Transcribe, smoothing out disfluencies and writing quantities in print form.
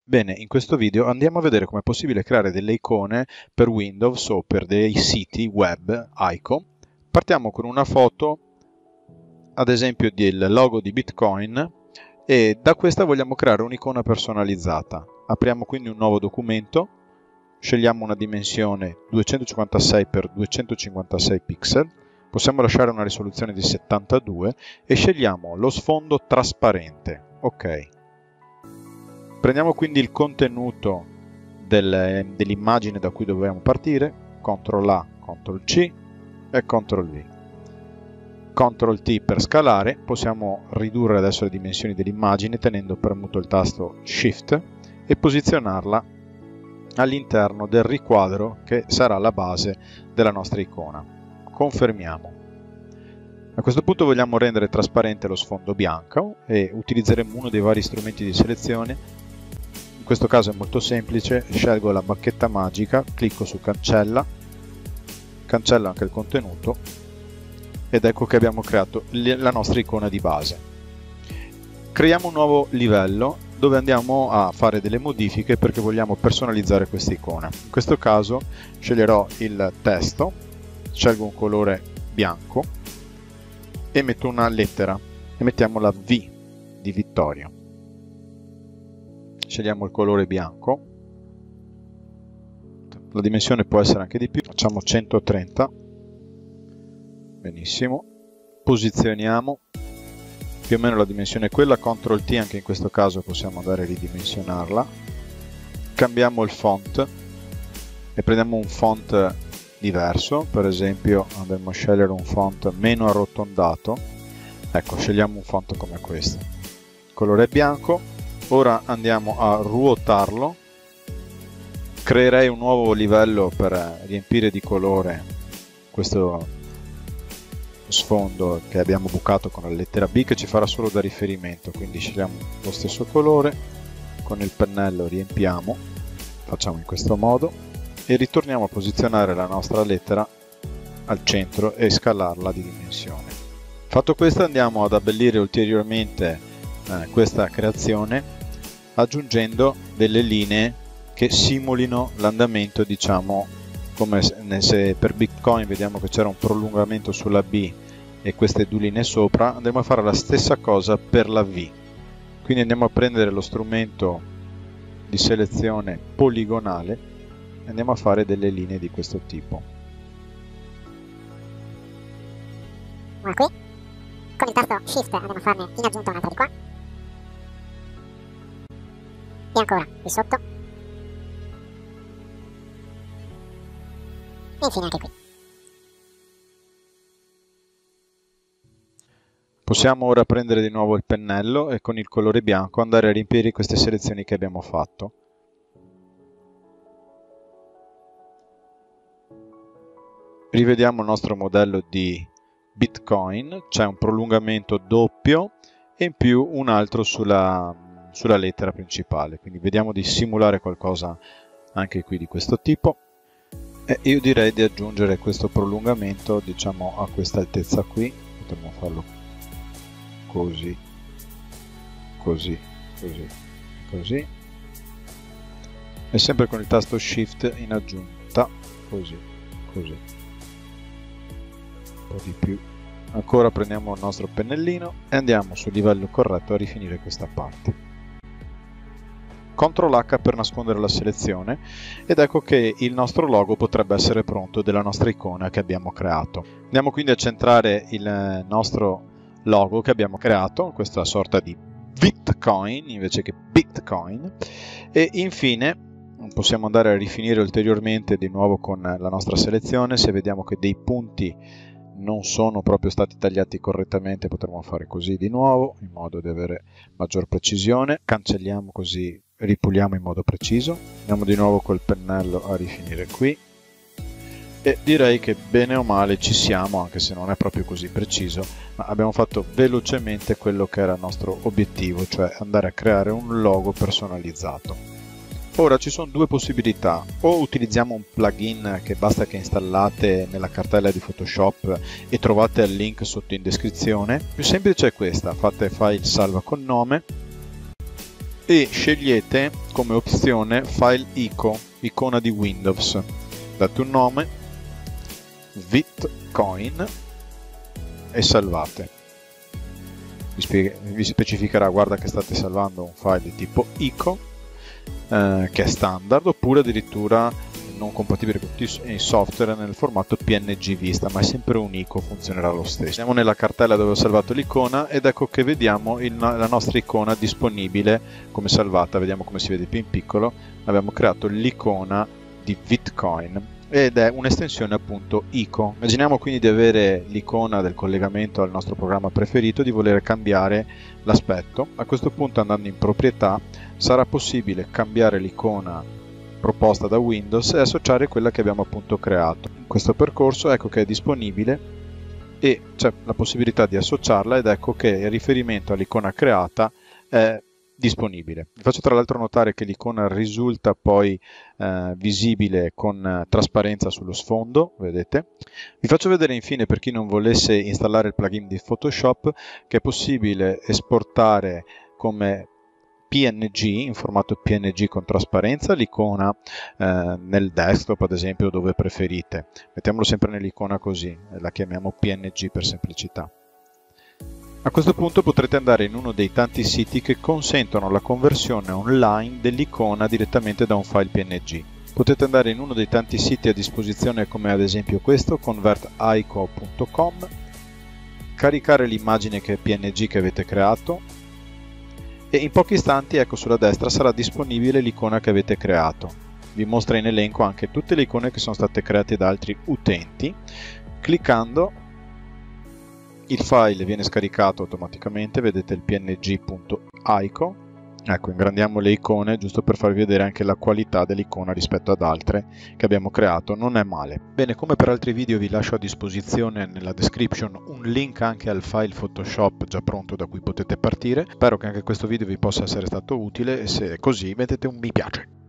Bene, in questo video andiamo a vedere come è possibile creare delle icone per Windows o per dei siti web icon. Partiamo con una foto, ad esempio del logo di Bitcoin, e da questa vogliamo creare un'icona personalizzata. Apriamo quindi un nuovo documento, scegliamo una dimensione 256x256 pixel, possiamo lasciare una risoluzione di 72 e scegliamo lo sfondo trasparente. Ok. Prendiamo quindi il contenuto dell'immagine da cui dobbiamo partire, CTRL A, CTRL C e CTRL V. CTRL T per scalare, possiamo ridurre adesso le dimensioni dell'immagine tenendo premuto il tasto Shift e posizionarla all'interno del riquadro che sarà la base della nostra icona. Confermiamo. A questo punto vogliamo rendere trasparente lo sfondo bianco e utilizzeremo uno dei vari strumenti di selezione. In questo caso è molto semplice, scelgo la bacchetta magica, clicco su cancella, cancello anche il contenuto ed ecco che abbiamo creato la nostra icona di base. Creiamo un nuovo livello dove andiamo a fare delle modifiche perché vogliamo personalizzare questa icona. In questo caso sceglierò il testo, scelgo un colore bianco e metto una lettera e mettiamo la V di Vittorio. Scegliamo il colore bianco, la dimensione può essere anche di più, facciamo 130, benissimo, posizioniamo, più o meno la dimensione è quella, CTRL T anche in questo caso possiamo andare a ridimensionarla, cambiamo il font e prendiamo un font diverso, per esempio andremo a scegliere un font meno arrotondato, ecco scegliamo un font come questo, il colore è bianco. Ora andiamo a ruotarlo, creerei un nuovo livello per riempire di colore questo sfondo che abbiamo bucato con la lettera B che ci farà solo da riferimento, quindi scegliamo lo stesso colore, con il pennello riempiamo, facciamo in questo modo e ritorniamo a posizionare la nostra lettera al centro e scalarla di dimensione. Fatto questo andiamo ad abbellire ulteriormente questa creazione aggiungendo delle linee che simulino l'andamento, diciamo, come se per Bitcoin vediamo che c'era un prolungamento sulla B e queste due linee sopra, andremo a fare la stessa cosa per la V. Quindi andiamo a prendere lo strumento di selezione poligonale e andiamo a fare delle linee di questo tipo. Una qui, con il tasto Shift andiamo a farne in aggiunta un'altra di qua. E ancora qui sotto. E infine anche qui. Possiamo ora prendere di nuovo il pennello e con il colore bianco andare a riempire queste selezioni che abbiamo fatto. Rivediamo il nostro modello di Bitcoin, c'è un prolungamento doppio e in più un altro sulla lettera principale, quindi vediamo di simulare qualcosa anche qui di questo tipo e io direi di aggiungere questo prolungamento, diciamo, a questa altezza qui, potremmo farlo così, così, così, così e sempre con il tasto Shift in aggiunta, così, così, un po' di più. Ancora prendiamo il nostro pennellino e andiamo sul livello corretto a rifinire questa parte. CTRL H per nascondere la selezione ed ecco che il nostro logo potrebbe essere pronto della nostra icona che abbiamo creato. Andiamo quindi a centrare il nostro logo che abbiamo creato, questa sorta di Bitcoin invece che Bitcoin, e infine possiamo andare a rifinire ulteriormente di nuovo con la nostra selezione. Se vediamo che dei punti non sono proprio stati tagliati correttamente potremo fare così di nuovo in modo di avere maggior precisione, cancelliamo così ripuliamo in modo preciso, andiamo di nuovo col pennello a rifinire qui e direi che bene o male ci siamo, anche se non è proprio così preciso, ma abbiamo fatto velocemente quello che era il nostro obiettivo, cioè andare a creare un logo personalizzato. Ora ci sono due possibilità, o utilizziamo un plugin che basta che installate nella cartella di Photoshop e trovate il link sotto in descrizione. Più semplice è questa, fate file salva con nome, e scegliete come opzione File Ico, icona di Windows. Date un nome, Bitcoin, e salvate. Vi specificherà, guarda che state salvando un file di tipo ICO, che è standard, oppure addirittura non compatibile con tutti i software nel formato PNG vista, ma è sempre un ICO, funzionerà lo stesso. Andiamo nella cartella dove ho salvato l'icona ed ecco che vediamo la nostra icona disponibile come salvata. Vediamo come si vede più in piccolo. Abbiamo creato l'icona di Bitcoin ed è un'estensione appunto ICO. Immaginiamo quindi di avere l'icona del collegamento al nostro programma preferito, di voler cambiare l'aspetto. A questo punto, andando in proprietà, sarà possibile cambiare l'icona proposta da Windows e associare quella che abbiamo appunto creato. In questo percorso ecco che è disponibile e c'è la possibilità di associarla, ed ecco che il riferimento all'icona creata è disponibile. Vi faccio tra l'altro notare che l'icona risulta poi visibile con trasparenza sullo sfondo, vedete. Vi faccio vedere infine, per chi non volesse installare il plugin di Photoshop, che è possibile esportare come PNG, in formato PNG con trasparenza, l'icona nel desktop ad esempio, dove preferite. Mettiamolo sempre nell'icona così, la chiamiamo PNG per semplicità. A questo punto potrete andare in uno dei tanti siti che consentono la conversione online dell'icona direttamente da un file PNG. Potete andare in uno dei tanti siti a disposizione, come ad esempio questo, convertico.com, caricare l'immagine che è PNG che avete creato e in pochi istanti, ecco, sulla destra sarà disponibile l'icona che avete creato. Vi mostra in elenco anche tutte le icone che sono state create da altri utenti. Cliccando il file viene scaricato automaticamente, vedete il png.ico. Ecco, ingrandiamo le icone giusto per farvi vedere anche la qualità dell'icona rispetto ad altre che abbiamo creato, non è male. Bene, come per altri video vi lascio a disposizione nella description un link anche al file Photoshop già pronto da cui potete partire. Spero che anche questo video vi possa essere stato utile e se è così mettete un mi piace.